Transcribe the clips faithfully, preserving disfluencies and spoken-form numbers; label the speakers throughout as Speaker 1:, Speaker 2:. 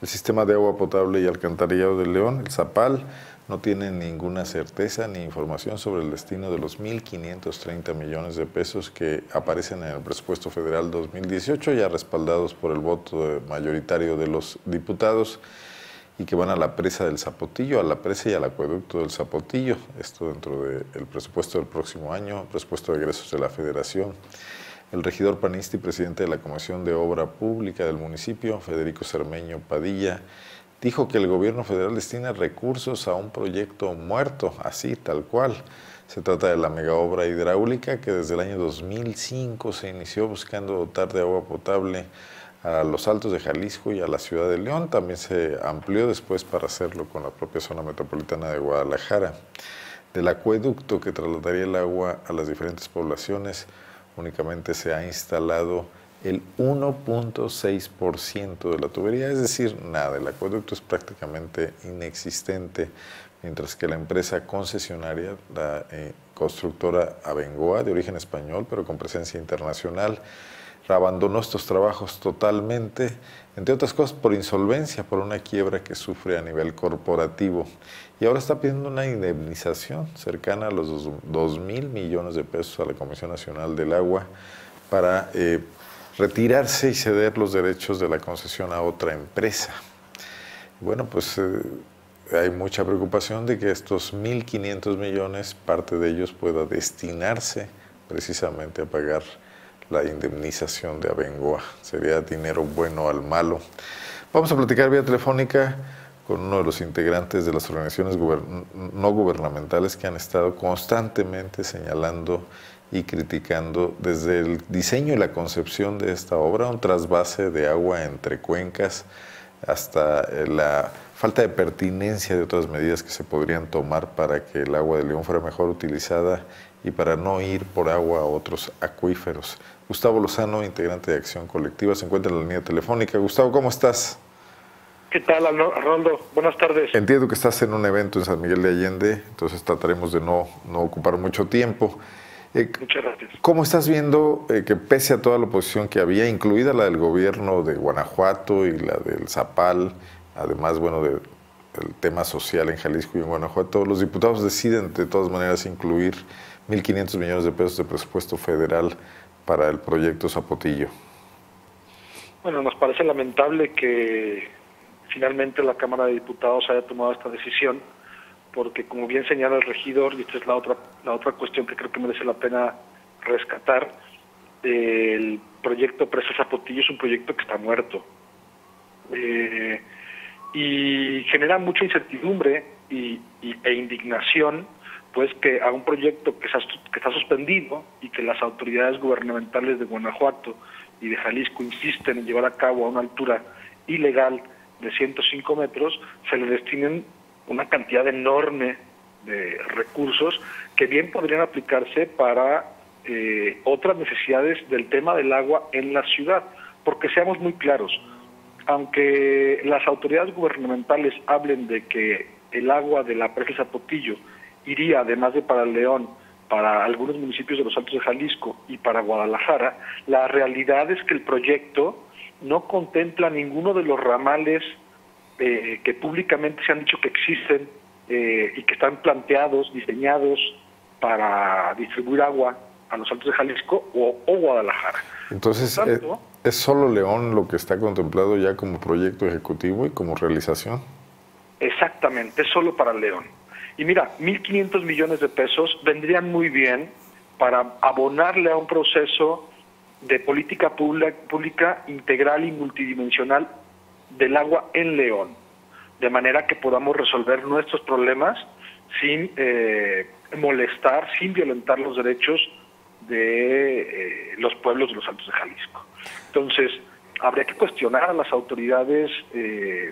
Speaker 1: El sistema de agua potable y alcantarillado de León, el ZAPAL, no tiene ninguna certeza ni información sobre el destino de los mil quinientos treinta millones de pesos que aparecen en el presupuesto federal dos mil dieciocho, ya respaldados por el voto mayoritario de los diputados, y que van a la presa del Zapotillo, a la presa y al acueducto del Zapotillo, esto dentro del presupuesto del próximo año, presupuesto de egresos de la Federación. El regidor panista y presidente de la Comisión de Obra Pública del municipio, Federico Cermeño Padilla, dijo que el gobierno federal destina recursos a un proyecto muerto, así, tal cual. Se trata de la megaobra hidráulica que desde el año dos mil cinco se inició buscando dotar de agua potable a los Altos de Jalisco y a la ciudad de León. También se amplió después para hacerlo con la propia zona metropolitana de Guadalajara. Del acueducto que trasladaría el agua a las diferentes poblaciones, únicamente se ha instalado el uno punto seis por ciento de la tubería, es decir, nada. El acueducto es prácticamente inexistente, mientras que la empresa concesionaria, la eh, constructora Abengoa, de origen español, pero con presencia internacional, abandonó estos trabajos totalmente, entre otras cosas por insolvencia, por una quiebra que sufre a nivel corporativo, y ahora está pidiendo una indemnización cercana a los dos mil millones de pesos a la Comisión Nacional del Agua para eh, retirarse y ceder los derechos de la concesión a otra empresa. Bueno, pues eh, hay mucha preocupación de que estos mil quinientos millones, parte de ellos pueda destinarse precisamente a pagar la indemnización de Abengoa. Sería dinero bueno al malo. Vamos a platicar vía telefónica con uno de los integrantes de las organizaciones no gubernamentales que han estado constantemente señalando y criticando desde el diseño y la concepción de esta obra, un trasvase de agua entre cuencas, hasta la falta de pertinencia de otras medidas que se podrían tomar para que el agua de León fuera mejor utilizada y para no ir por agua a otros acuíferos. Gustavo Lozano, integrante de Acción Colectiva, se encuentra en la línea telefónica. Gustavo, ¿cómo estás?
Speaker 2: ¿Qué tal, Arnoldo? Buenas tardes.
Speaker 1: Entiendo que estás en un evento en San Miguel de Allende, entonces trataremos de no, no ocupar mucho tiempo. Eh,
Speaker 2: Muchas gracias.
Speaker 1: ¿Cómo estás viendo eh, que pese a toda la oposición que había, incluida la del gobierno de Guanajuato y la del ZAPAL, además, bueno, de, del tema social en Jalisco y en Guanajuato, los diputados deciden de todas maneras incluir mil quinientos millones de pesos de presupuesto federal para el proyecto Zapotillo?
Speaker 2: Bueno, nos parece lamentable que finalmente la Cámara de Diputados haya tomado esta decisión, porque como bien señala el regidor, y esta es la otra, la otra cuestión que creo que merece la pena rescatar, el proyecto Presa Zapotillo es un proyecto que está muerto. Eh, y genera mucha incertidumbre y, y, e indignación, pues que a un proyecto que, se ha, que está suspendido y que las autoridades gubernamentales de Guanajuato y de Jalisco insisten en llevar a cabo a una altura ilegal de ciento cinco metros, se le destinen una cantidad enorme de recursos que bien podrían aplicarse para eh, otras necesidades del tema del agua en la ciudad, porque seamos muy claros, aunque las autoridades gubernamentales hablen de que el agua de la presa Zapotillo iría, además de para León, para algunos municipios de los Altos de Jalisco y para Guadalajara, la realidad es que el proyecto no contempla ninguno de los ramales eh, que públicamente se han dicho que existen eh, y que están planteados, diseñados para distribuir agua a los Altos de Jalisco o, o Guadalajara.
Speaker 1: Entonces, tanto, ¿es, ¿es solo León lo que está contemplado ya como proyecto ejecutivo y como realización?
Speaker 2: Exactamente, es solo para León. Y mira, mil quinientos millones de pesos vendrían muy bien para abonarle a un proceso de política pública integral y multidimensional del agua en León, de manera que podamos resolver nuestros problemas sin eh, molestar, sin violentar los derechos de eh, los pueblos de los Altos de Jalisco. Entonces, habría que cuestionar a las autoridades eh,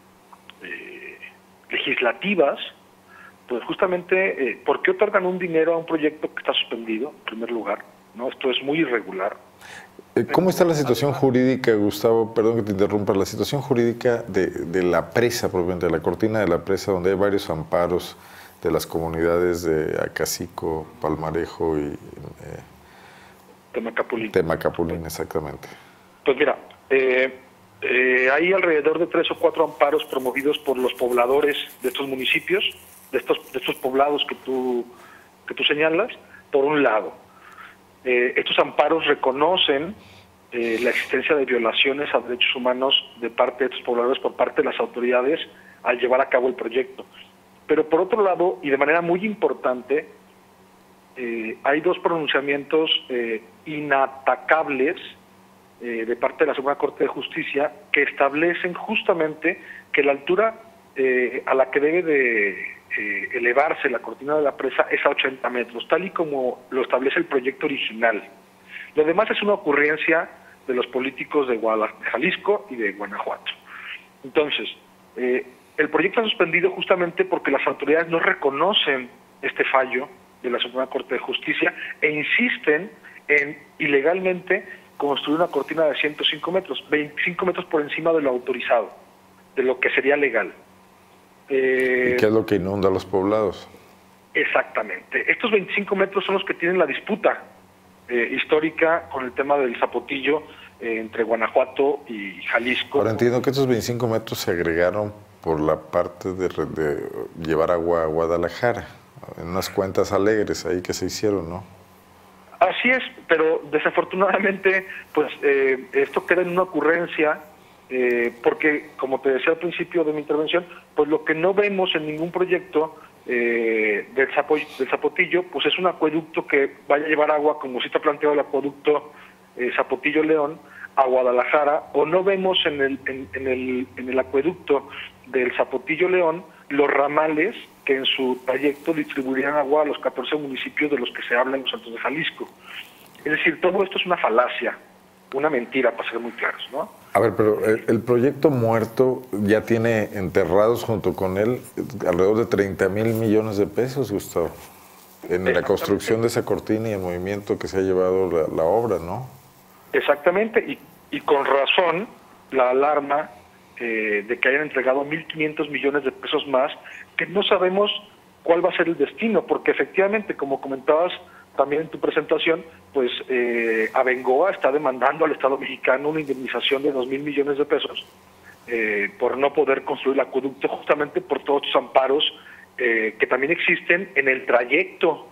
Speaker 2: eh, legislativas, pues justamente, eh, ¿por qué otorgan un dinero a un proyecto que está suspendido, en primer lugar? ¿No? Esto es muy irregular.
Speaker 1: ¿Cómo está la situación jurídica, Gustavo? Perdón que te interrumpa, la situación jurídica de, de la presa, propiamente de la cortina de la presa, donde hay varios amparos de las comunidades de Acacico, Palmarejo y eh,
Speaker 2: Temacapulín.
Speaker 1: Temacapulín, exactamente.
Speaker 2: Pues mira, eh, Eh, hay alrededor de tres o cuatro amparos promovidos por los pobladores de estos municipios, de estos, de estos poblados que tú, que tú señalas, por un lado. Eh, estos amparos reconocen eh, la existencia de violaciones a derechos humanos de parte de estos pobladores por parte de las autoridades al llevar a cabo el proyecto. Pero por otro lado, y de manera muy importante, eh, hay dos pronunciamientos eh, inatacables Eh, de parte de la Suprema Corte de Justicia que establecen justamente que la altura eh, a la que debe de eh, elevarse la cortina de la presa es a ochenta metros, tal y como lo establece el proyecto original. Lo demás es una ocurrencia de los políticos de, Guadalajara, de Jalisco y de Guanajuato. Entonces, eh, el proyecto ha suspendido justamente porque las autoridades no reconocen este fallo de la Suprema Corte de Justicia e insisten en ilegalmente construir una cortina de ciento cinco metros, veinticinco metros por encima de lo autorizado, de lo que sería legal.
Speaker 1: Eh, ¿Y qué es lo que inunda los poblados?
Speaker 2: Exactamente. Estos veinticinco metros son los que tienen la disputa eh, histórica con el tema del Zapotillo eh, entre Guanajuato y Jalisco.
Speaker 1: Ahora entiendo que estos veinticinco metros se agregaron por la parte de, de llevar agua a Guadalajara, en unas cuentas alegres ahí que se hicieron, ¿no?
Speaker 2: Así es, pero desafortunadamente pues eh, esto queda en una ocurrencia eh, porque, como te decía al principio de mi intervención, pues lo que no vemos en ningún proyecto eh, del, Zapo, del Zapotillo pues es un acueducto que vaya a llevar agua, como sí está planteado el acueducto eh, Zapotillo-León, a Guadalajara, o no vemos en el, en, en el, en el acueducto del Zapotillo-León los ramales que en su trayecto distribuirían agua a los catorce municipios de los que se habla en los Altos de Jalisco. Es decir, todo esto es una falacia, una mentira, para ser muy claros, ¿no?
Speaker 1: A ver, pero el, el proyecto muerto ya tiene enterrados junto con él alrededor de treinta mil millones de pesos, Gustavo, en la construcción de esa cortina y el movimiento que se ha llevado la, la obra, ¿no?
Speaker 2: Exactamente, y, y con razón la alarma eh, de que hayan entregado mil quinientos millones de pesos más, que no sabemos cuál va a ser el destino, porque efectivamente, como comentabas también en tu presentación, pues eh, Abengoa está demandando al Estado mexicano una indemnización de dos mil millones de pesos eh, por no poder construir el acueducto, justamente por todos estos amparos eh, que también existen en el trayecto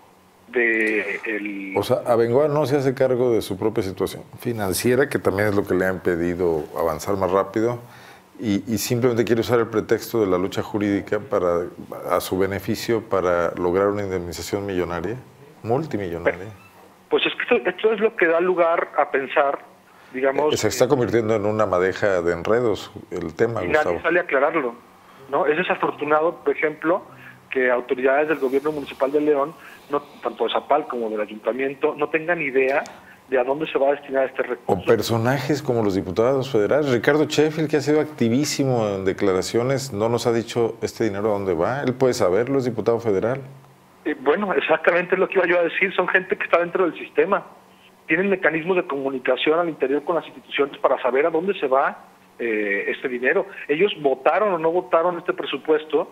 Speaker 2: de el...
Speaker 1: O sea, Abengoa no se hace cargo de su propia situación financiera, que también es lo que le han pedido avanzar más rápido, y, y simplemente quiere usar el pretexto de la lucha jurídica para a su beneficio para lograr una indemnización millonaria, multimillonaria.
Speaker 2: Pues es que esto, esto es lo que da lugar a pensar, digamos...
Speaker 1: Se está convirtiendo en una madeja de enredos el tema,
Speaker 2: y
Speaker 1: Gustavo.
Speaker 2: Nadie sale a aclararlo, ¿no? Es desafortunado, por ejemplo, que autoridades del gobierno municipal de León, no, tanto de Zapal como del ayuntamiento, no tengan idea de a dónde se va a destinar este recurso.
Speaker 1: O personajes como los diputados federales. Ricardo Sheffield, que ha sido activísimo en declaraciones, no nos ha dicho este dinero a dónde va. Él puede saberlo, es diputado federal.
Speaker 2: Eh, bueno, exactamente es lo que iba yo a decir. Son gente que está dentro del sistema. Tienen mecanismos de comunicación al interior con las instituciones para saber a dónde se va eh, este dinero. Ellos votaron o no votaron este presupuesto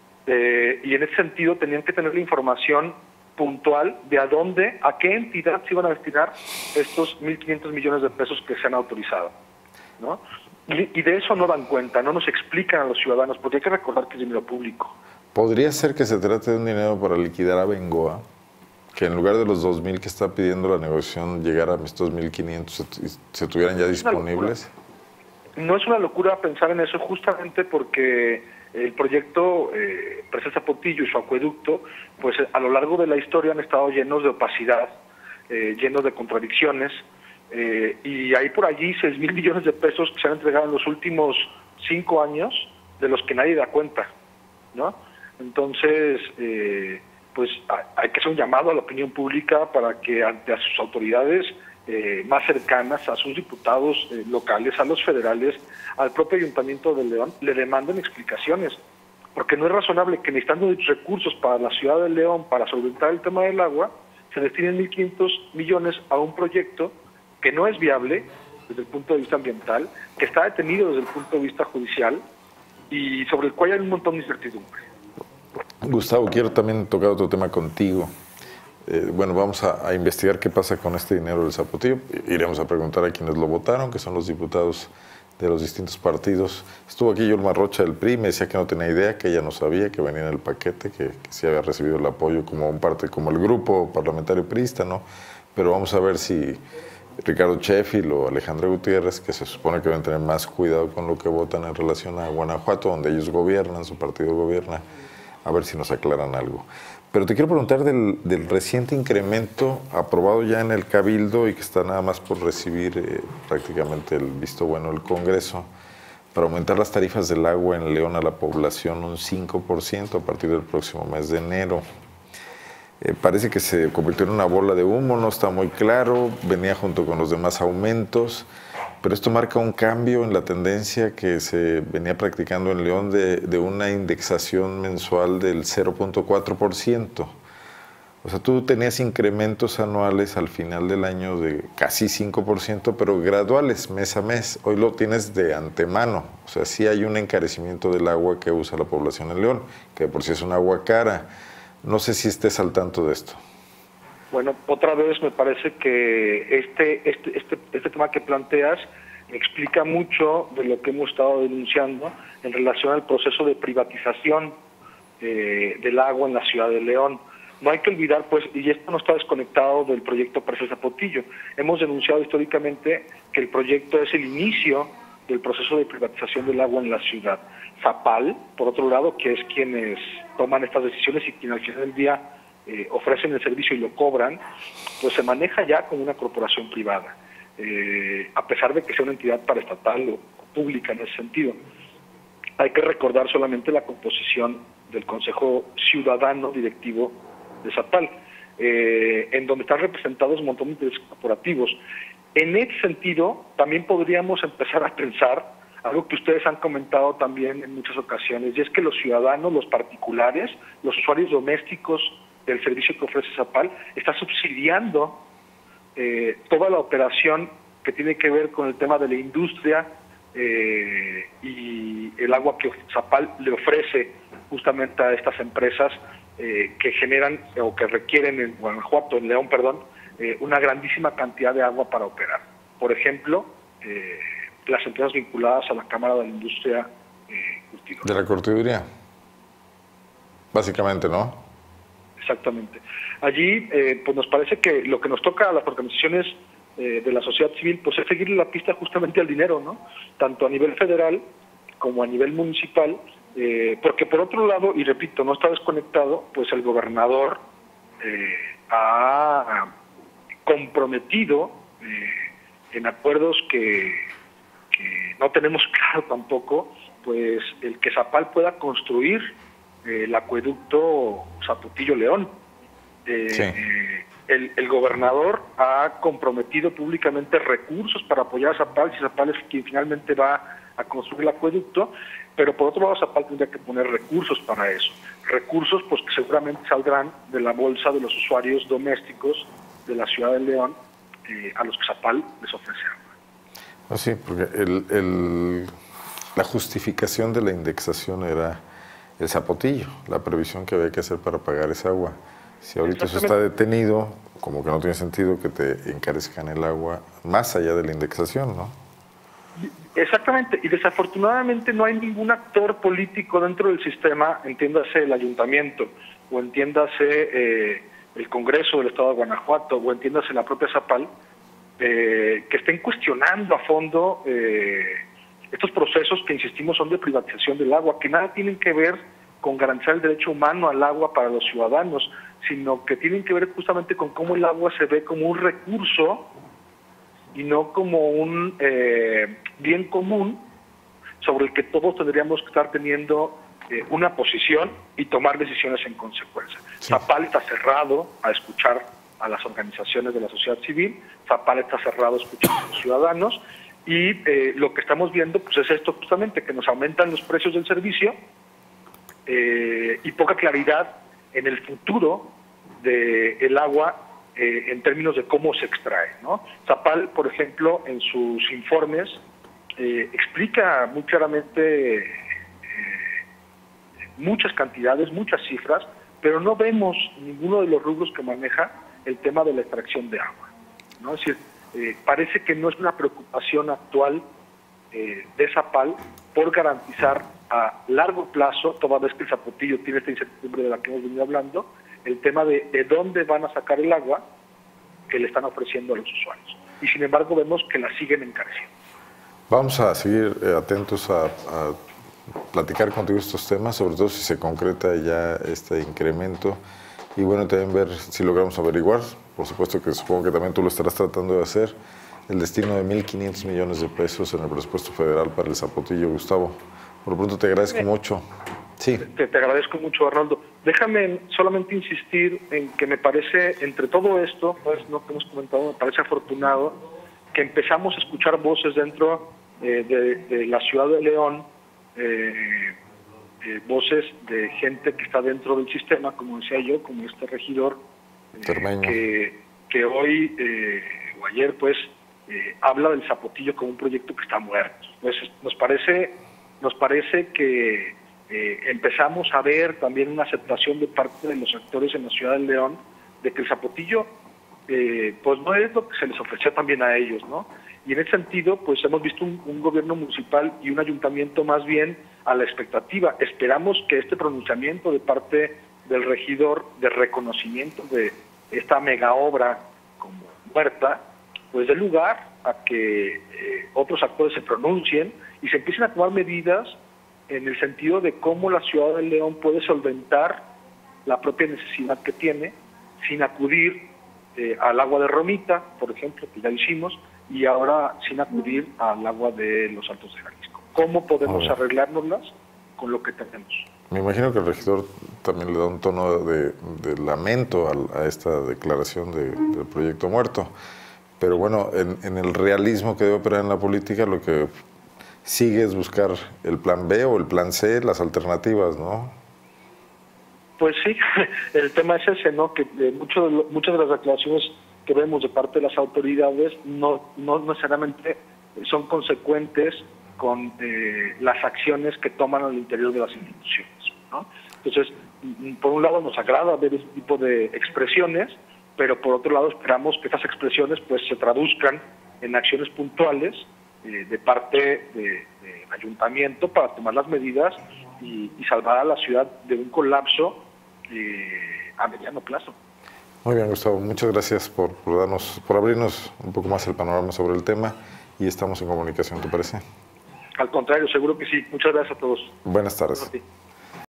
Speaker 2: eh, y en ese sentido tenían que tener la información puntual de a dónde, a qué entidad se iban a destinar estos mil quinientos millones de pesos que se han autorizado, ¿no? Y, y de eso no dan cuenta, no nos explican a los ciudadanos, porque hay que recordar que es dinero público.
Speaker 1: ¿Podría ser que se trate de un dinero para liquidar a Bengoa? Que en lugar de los dos mil que está pidiendo la negociación, llegara a estos mil quinientos, se, se tuvieran ya disponibles.
Speaker 2: No es una locura pensar en eso, justamente porque el proyecto eh, Presa Zapotillo y su acueducto, pues a lo largo de la historia han estado llenos de opacidad, eh, llenos de contradicciones, eh, y hay por allí seis mil millones de pesos que se han entregado en los últimos cinco años, de los que nadie da cuenta, ¿no? Entonces, eh, pues hay que hacer un llamado a la opinión pública para que ante a sus autoridades eh, más cercanas, a sus diputados eh, locales, a los federales, al propio Ayuntamiento de León, le demanden explicaciones, porque no es razonable que necesitando recursos para la ciudad de León para solventar el tema del agua, se destinen mil quinientos millones a un proyecto que no es viable desde el punto de vista ambiental, que está detenido desde el punto de vista judicial y sobre el cual hay un montón de incertidumbre.
Speaker 1: Gustavo, quiero también tocar otro tema contigo. Eh, bueno, vamos a, a investigar qué pasa con este dinero del Zapotillo. Iremos a preguntar a quienes lo votaron, que son los diputados de los distintos partidos. Estuvo aquí Yolma Rocha del P R I, me decía que no tenía idea, que ella no sabía, que venía en el paquete, que, que sí había recibido el apoyo como un parte, como el grupo parlamentario priista, ¿no? Pero vamos a ver si Ricardo Sheffield o Alejandra Gutiérrez, que se supone que deben tener más cuidado con lo que votan en relación a Guanajuato, donde ellos gobiernan, su partido gobierna, a ver si nos aclaran algo. Pero te quiero preguntar del, del reciente incremento aprobado ya en el Cabildo y que está nada más por recibir eh, prácticamente el visto bueno del Congreso, para aumentar las tarifas del agua en León a la población un cinco por ciento a partir del próximo mes de enero. Eh, parece que se convirtió en una bola de humo, no está muy claro, venía junto con los demás aumentos, pero esto marca un cambio en la tendencia que se venía practicando en León de, de una indexación mensual del cero punto cuatro por ciento. O sea, tú tenías incrementos anuales al final del año de casi cinco por ciento, pero graduales, mes a mes. Hoy lo tienes de antemano. O sea, sí hay un encarecimiento del agua que usa la población en León, que de por sí es un agua cara. No sé si estés al tanto de esto.
Speaker 2: Bueno, otra vez me parece que este, este, este, este tema que planteas explica mucho de lo que hemos estado denunciando en relación al proceso de privatización eh, del agua en la ciudad de León. No hay que olvidar, pues, y esto no está desconectado del proyecto Presas Zapotillo. Hemos denunciado históricamente que el proyecto es el inicio del proceso de privatización del agua en la ciudad. Zapal, por otro lado, que es quienes toman estas decisiones y quienes al final del día eh, ofrecen el servicio y lo cobran, pues se maneja ya como una corporación privada, eh, a pesar de que sea una entidad paraestatal o pública en ese sentido. Hay que recordar solamente la composición del Consejo Ciudadano Directivo de Zapal, eh, en donde están representados un montón de intereses corporativos. En ese sentido, también podríamos empezar a pensar algo que ustedes han comentado también en muchas ocasiones, y es que los ciudadanos, los particulares, los usuarios domésticos del servicio que ofrece Zapal, está subsidiando eh, toda la operación que tiene que ver con el tema de la industria eh, y el agua que Zapal le ofrece justamente a estas empresas eh, que generan o que requieren en Guanajuato, en León, perdón, eh, una grandísima cantidad de agua para operar. Por ejemplo, eh, las empresas vinculadas a la Cámara de la Industria eh, Curtidora.
Speaker 1: De la curtiduría, básicamente, ¿no?
Speaker 2: Exactamente. Allí, eh, pues nos parece que lo que nos toca a las organizaciones eh, de la sociedad civil, pues es seguirle la pista justamente al dinero, ¿no? Tanto a nivel federal como a nivel municipal, eh, porque por otro lado, y repito, no está desconectado, pues el gobernador eh, ha comprometido eh, en acuerdos que, que no tenemos claro tampoco, pues el que Zapal pueda construir eh, el acueducto Zapotillo-León. Eh,
Speaker 1: sí.
Speaker 2: eh, el, el gobernador ha comprometido públicamente recursos para apoyar a Zapal, si Zapal es quien finalmente va a construir el acueducto, pero por otro lado Zapal tendría que poner recursos para eso. Recursos pues que seguramente saldrán de la bolsa de los usuarios domésticos de la ciudad de León, eh, a los que Zapal les ofrece agua.
Speaker 1: Ah, sí, porque el, el, la justificación de la indexación era el Zapotillo, la previsión que había que hacer para pagar esa agua. Si ahorita eso está detenido, como que no tiene sentido que te encarezcan el agua más allá de la indexación, ¿no?
Speaker 2: Exactamente, y desafortunadamente no hay ningún actor político dentro del sistema, entiéndase el ayuntamiento, o entiéndase eh, el Congreso del Estado de Guanajuato, o entiéndase la propia Zapal, eh, que estén cuestionando a fondo eh, estos procesos que, insistimos, son de privatización del agua, que nada tienen que ver con garantizar el derecho humano al agua para los ciudadanos, sino que tienen que ver justamente con cómo el agua se ve como un recurso y no como un eh, bien común sobre el que todos tendríamos que estar teniendo eh, una posición y tomar decisiones en consecuencia. Sí. Zapal está cerrado a escuchar a las organizaciones de la sociedad civil, Zapal está cerrado a escuchar a los ciudadanos, y eh, lo que estamos viendo pues es esto justamente, que nos aumentan los precios del servicio eh, y poca claridad en el futuro del agua eh, en términos de cómo se extrae, ¿no? Zapal, por ejemplo, en sus informes eh, explica muy claramente eh, muchas cantidades, muchas cifras, pero no vemos ninguno de los rubros que maneja el tema de la extracción de agua, ¿no? Es decir, eh, parece que no es una preocupación actual eh, de Zapal por garantizar a largo plazo, toda vez que el Zapotillo tiene esta incertidumbre de la que hemos venido hablando, el tema de, de dónde van a sacar el agua que le están ofreciendo a los usuarios. Y sin embargo vemos que la siguen encareciendo.
Speaker 1: Vamos a seguir eh, atentos a, a platicar contigo estos temas, sobre todo si se concreta ya este incremento. Y bueno, también ver si logramos averiguar, por supuesto que supongo que también tú lo estarás tratando de hacer, el destino de mil quinientos millones de pesos en el presupuesto federal para el Zapotillo, Gustavo. Por lo pronto te agradezco
Speaker 2: Bien.
Speaker 1: mucho. Sí.
Speaker 2: Te, te agradezco mucho, Arnoldo. Déjame solamente insistir en que me parece, entre todo esto, pues lo que hemos comentado, me parece afortunado que empezamos a escuchar voces dentro eh, de, de la ciudad de León, eh, eh, voces de gente que está dentro del sistema, como decía yo, como este regidor, eh, que, que hoy eh, o ayer, pues, eh, habla del Zapotillo como un proyecto que está muerto. Pues nos parece, nos parece que eh, empezamos a ver también una aceptación de parte de los actores en la ciudad de León de que el Zapotillo eh, pues no es lo que se les ofreció también a ellos, ¿no? Y en ese sentido, pues hemos visto un, un gobierno municipal y un ayuntamiento más bien a la expectativa. Esperamos que este pronunciamiento de parte del regidor de reconocimiento de esta mega obra como muerta, pues dé lugar a que eh, otros actores se pronuncien y se empiecen a tomar medidas en el sentido de cómo la ciudad de León puede solventar la propia necesidad que tiene sin acudir eh, al agua de Romita, por ejemplo, que ya hicimos, y ahora sin acudir al agua de los Altos de Jalisco. ¿Cómo podemos arreglárnoslas con lo que tenemos?
Speaker 1: Me imagino que el regidor también le da un tono de, de lamento a, a esta declaración de, del proyecto muerto. Pero bueno, en, en el realismo que debe operar en la política, lo que sigue es buscar el plan B o el plan C, las alternativas, ¿no?
Speaker 2: Pues sí, el tema es ese, ¿no? Que eh, mucho de lo, muchas de las declaraciones que vemos de parte de las autoridades no, no necesariamente son consecuentes con eh, las acciones que toman al interior de las instituciones, ¿no? Entonces, por un lado nos agrada ver ese tipo de expresiones, pero por otro lado esperamos que estas expresiones pues se traduzcan en acciones puntuales eh, de parte del de ayuntamiento para tomar las medidas y, y salvar a la ciudad de un colapso eh, a mediano plazo.
Speaker 1: Muy bien, Gustavo, muchas gracias por, por darnos, por abrirnos un poco más el panorama sobre el tema y estamos en comunicación, ¿te parece?
Speaker 2: Al contrario, seguro que sí. Muchas gracias a todos.
Speaker 1: Buenas tardes.